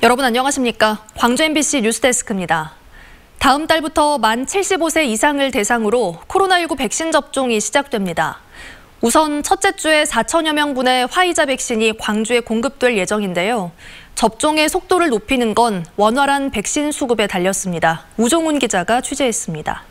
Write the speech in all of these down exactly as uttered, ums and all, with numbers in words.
여러분 안녕하십니까? 광주 엠비씨 뉴스데스크입니다. 다음 달부터 만 칠십오 세 이상을 대상으로 코로나십구 백신 접종이 시작됩니다. 우선 첫째 주에 사천여 명분의 화이자 백신이 광주에 공급될 예정인데요. 접종의 속도를 높이는 건 원활한 백신 수급에 달렸습니다. 우종훈 기자가 취재했습니다.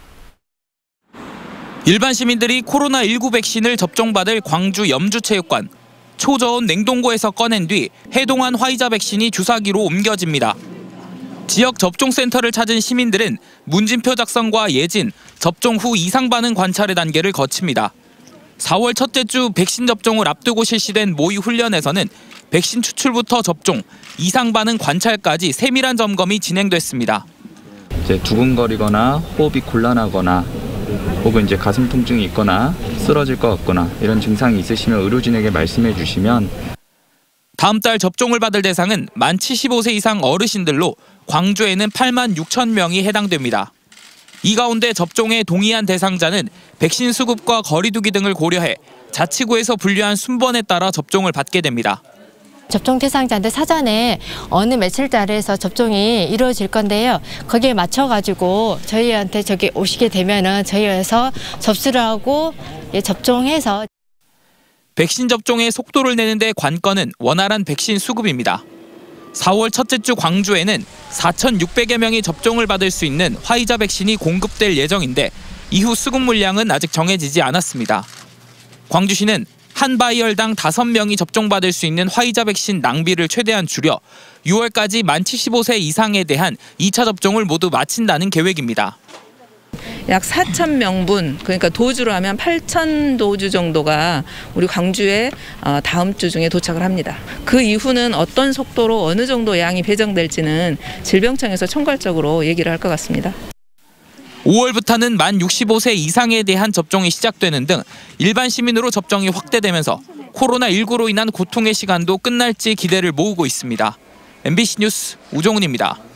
일반 시민들이 코로나십구 백신을 접종받을 광주 염주체육관. 초저온 냉동고에서 꺼낸 뒤 해동한 화이자 백신이 주사기로 옮겨집니다. 지역 접종센터를 찾은 시민들은 문진표 작성과 예진, 접종 후 이상 반응 관찰의 단계를 거칩니다. 사월 첫째 주 백신 접종을 앞두고 실시된 모의 훈련에서는 백신 추출부터 접종, 이상 반응 관찰까지 세밀한 점검이 진행됐습니다. 이제 두근거리거나 호흡이 곤란하거나 혹은 이제 가슴 통증이 있거나 쓰러질 것 같거나 이런 증상이 있으시면 의료진에게 말씀해 주시면 다음 달 접종을 받을 대상은 만 칠십오 세 이상 어르신들로 광주에는 팔만 육천 명이 해당됩니다. 이 가운데 접종에 동의한 대상자는 백신 수급과 거리 두기 등을 고려해 자치구에서 분류한 순번에 따라 접종을 받게 됩니다. 접종 대상자한테 사전에 어느 며칠달에서 접종이 이루어질 건데요. 거기에 맞춰가지고 저희한테 저기 오시게 되면은 저희에서 접수를 하고 접종해서. 백신 접종의 속도를 내는 데 관건은 원활한 백신 수급입니다. 사월 첫째 주 광주에는 사천육백여 명이 접종을 받을 수 있는 화이자 백신이 공급될 예정인데 이후 수급 물량은 아직 정해지지 않았습니다. 광주시는 한 바이얼당 다섯 명이 접종받을 수 있는 화이자 백신 낭비를 최대한 줄여 유월까지 만 칠십오 세 이상에 대한 이 차 접종을 모두 마친다는 계획입니다. 약 사천 명분, 그러니까 도주로 하면 팔천 도주 정도가 우리 광주에 다음 주 중에 도착을 합니다. 그 이후는 어떤 속도로 어느 정도 양이 배정될지는 질병청에서 총괄적으로 얘기를 할 것 같습니다. 오월부터는 만 육십오 세 이상에 대한 접종이 시작되는 등 일반 시민으로 접종이 확대되면서 코로나십구로 인한 고통의 시간도 끝날지 기대를 모으고 있습니다. 엠비씨 뉴스 우종훈입니다.